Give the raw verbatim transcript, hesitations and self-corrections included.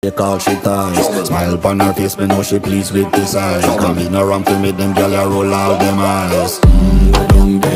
Take all she ties. Smile upon her face, me know she pleased with this eye. Come in around to me, them gyal a roll out them eyes. Mm,